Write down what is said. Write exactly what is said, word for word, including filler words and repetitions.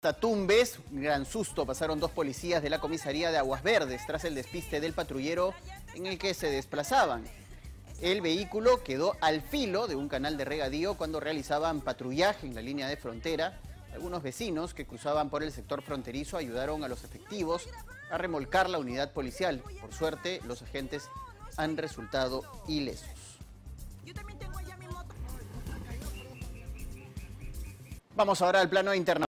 Tumbes, un gran susto pasaron dos policías de la comisaría de Aguas Verdes tras el despiste del patrullero en el que se desplazaban. El vehículo quedó al filo de un canal de regadío cuando realizaban patrullaje en la línea de frontera. Algunos vecinos que cruzaban por el sector fronterizo ayudaron a los efectivos a remolcar la unidad policial. Por suerte, los agentes han resultado ilesos. Vamos ahora al plano internacional.